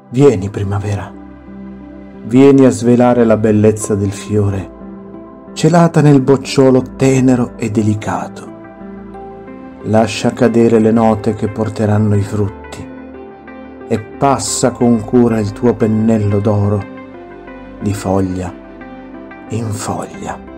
Vieni, primavera, vieni a svelare la bellezza del fiore, celata nel bocciolo tenero e delicato. Lascia cadere le note che porteranno i frutti e passa con cura il tuo pennello d'oro di foglia in foglia.